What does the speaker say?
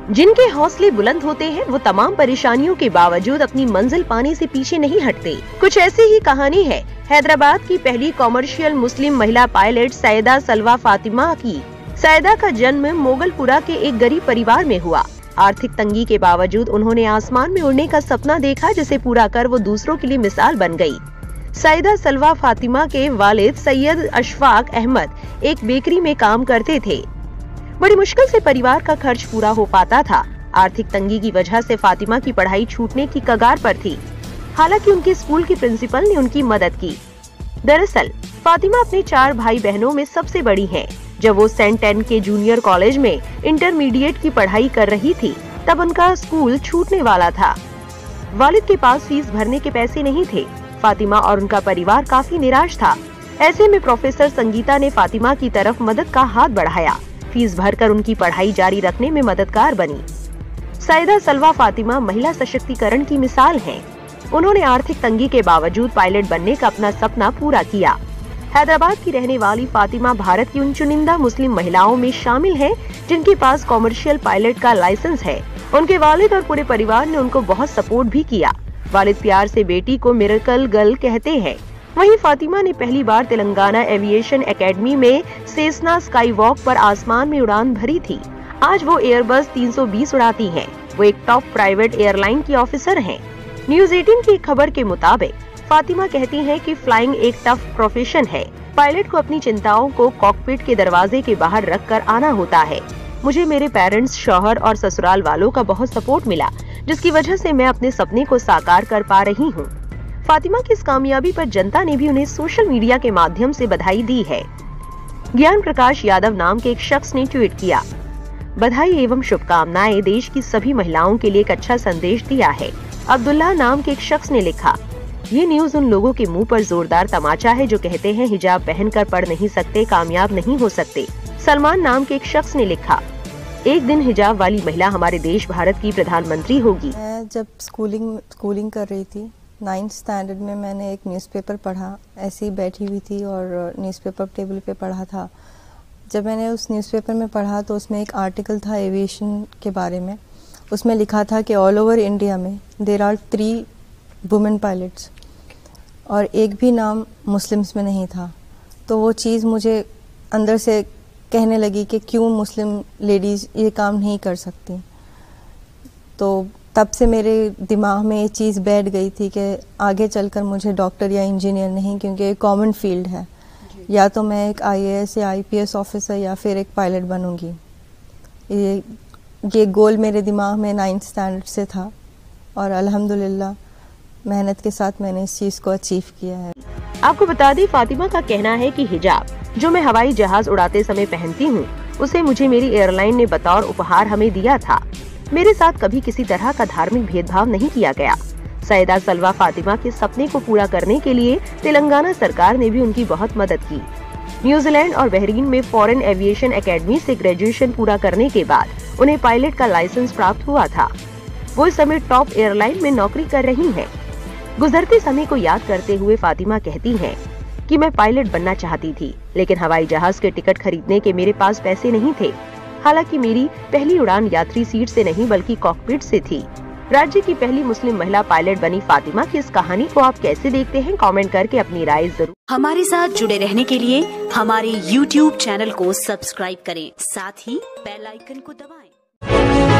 जिनके हौसले बुलंद होते हैं वो तमाम परेशानियों के बावजूद अपनी मंजिल पाने से पीछे नहीं हटते। कुछ ऐसी ही कहानी है हैदराबाद की पहली कॉमर्शियल मुस्लिम महिला पायलट सैयदा सलवा फातिमा की। सैयदा का जन्म मोगलपुरा के एक गरीब परिवार में हुआ। आर्थिक तंगी के बावजूद उन्होंने आसमान में उड़ने का सपना देखा, जिसे पूरा कर वो दूसरों के लिए मिसाल बन गयी। सैयदा सलवा फातिमा के वालिद सैयद अशफाक अहमद एक बेकरी में काम करते थे। बड़ी मुश्किल से परिवार का खर्च पूरा हो पाता था। आर्थिक तंगी की वजह से फातिमा की पढ़ाई छूटने की कगार पर थी। हालांकि उनके स्कूल की प्रिंसिपल ने उनकी मदद की। दरअसल फातिमा अपने 4 भाई बहनों में सबसे बड़ी हैं। जब वो सेंट एन के जूनियर कॉलेज में इंटरमीडिएट की पढ़ाई कर रही थी, तब उनका स्कूल छूटने वाला था। वालिद के पास फीस भरने के पैसे नहीं थे। फातिमा और उनका परिवार काफी निराश था। ऐसे में प्रोफेसर संगीता ने फातिमा की तरफ मदद का हाथ बढ़ाया। फीस भरकर उनकी पढ़ाई जारी रखने में मददगार बनी। सैयदा सलवा फातिमा महिला सशक्तिकरण की मिसाल हैं। उन्होंने आर्थिक तंगी के बावजूद पायलट बनने का अपना सपना पूरा किया। हैदराबाद की रहने वाली फातिमा भारत की उन चुनिंदा मुस्लिम महिलाओं में शामिल हैं जिनके पास कॉमर्शियल पायलट का लाइसेंस है। उनके वालिद और पूरे परिवार ने उनको बहुत सपोर्ट भी किया। वालिद प्यार से बेटी को मिरेकल गर्ल कहते हैं। वहीं फातिमा ने पहली बार तेलंगाना एविएशन एकेडमी में सेसना स्काई वॉक पर आसमान में उड़ान भरी थी। आज वो एयरबस 320 उड़ाती हैं। वो एक टॉप प्राइवेट एयरलाइन की ऑफिसर हैं। न्यूज 18 की खबर के मुताबिक फातिमा कहती हैं कि फ्लाइंग एक टफ प्रोफेशन है। पायलट को अपनी चिंताओं को कॉकपिट के दरवाजे के बाहर रखकर आना होता है। मुझे मेरे पेरेंट्स, शौहर और ससुराल वालों का बहुत सपोर्ट मिला, जिसकी वजह से मैं अपने सपने को साकार कर पा रही हूँ। फातिमा की इस कामयाबी पर जनता ने भी उन्हें सोशल मीडिया के माध्यम से बधाई दी है। ज्ञान प्रकाश यादव नाम के एक शख्स ने ट्वीट किया, बधाई एवं शुभकामनाएं, देश की सभी महिलाओं के लिए एक अच्छा संदेश दिया है। अब्दुल्ला नाम के एक शख्स ने लिखा, ये न्यूज उन लोगों के मुंह पर जोरदार तमाचा है जो कहते हैं हिजाब पहनकर पढ़ नहीं सकते, कामयाब नहीं हो सकते। सलमान नाम के एक शख्स ने लिखा, एक दिन हिजाब वाली महिला हमारे देश भारत की प्रधानमंत्री होगी। मैं जब स्कूलिंग कर रही थी 9th स्टैंडर्ड में, मैंने एक न्यूज़पेपर पढ़ा। ऐसे ही बैठी हुई थी और न्यूज़पेपर टेबल पे पढ़ा था। जब मैंने उस न्यूज़पेपर में पढ़ा तो उसमें एक आर्टिकल था एविएशन के बारे में। उसमें लिखा था कि ऑल ओवर इंडिया में देर आर 3 वुमेन पायलट्स और एक भी नाम मुस्लिम्स में नहीं था। तो वो चीज़ मुझे अंदर से कहने लगी कि क्यों मुस्लिम लेडीज़ ये काम नहीं कर सकती। तो तब से मेरे दिमाग में ये चीज़ बैठ गई थी कि आगे चलकर मुझे डॉक्टर या इंजीनियर नहीं, क्योंकि ये कॉमन फील्ड है, या तो मैं एक IAS या IPS ऑफिसर या फिर एक पायलट बनूंगी। ये गोल मेरे दिमाग में 9th स्टैंडर्ड से था और अल्हम्दुलिल्लाह मेहनत के साथ मैंने इस चीज़ को अचीव किया है। आपको बता दें, फातिमा का कहना है कि हिजाब जो मैं हवाई जहाज उड़ाते समय पहनती हूँ, उसे मुझे मेरी एयरलाइन ने बतौर उपहार हमें दिया था। मेरे साथ कभी किसी तरह का धार्मिक भेदभाव नहीं किया गया। सैयदा सलवा फातिमा के सपने को पूरा करने के लिए तेलंगाना सरकार ने भी उनकी बहुत मदद की। न्यूजीलैंड और बहरीन में फॉरेन एविएशन एकेडमी से ग्रेजुएशन पूरा करने के बाद उन्हें पायलट का लाइसेंस प्राप्त हुआ था। वो इस समय टॉप एयरलाइन में नौकरी कर रही हैं। गुजरते समय को याद करते हुए फातिमा कहती हैं कि मैं पायलट बनना चाहती थी, लेकिन हवाई जहाज के टिकट खरीदने के मेरे पास पैसे नहीं थे। हालांकि मेरी पहली उड़ान यात्री सीट से नहीं बल्कि कॉकपिट से थी। राज्य की पहली मुस्लिम महिला पायलट बनी फातिमा की इस कहानी को आप कैसे देखते हैं? कमेंट करके अपनी राय जरूर। हमारे साथ जुड़े रहने के लिए हमारे YouTube चैनल को सब्सक्राइब करें, साथ ही बेल आइकन को दबाएं।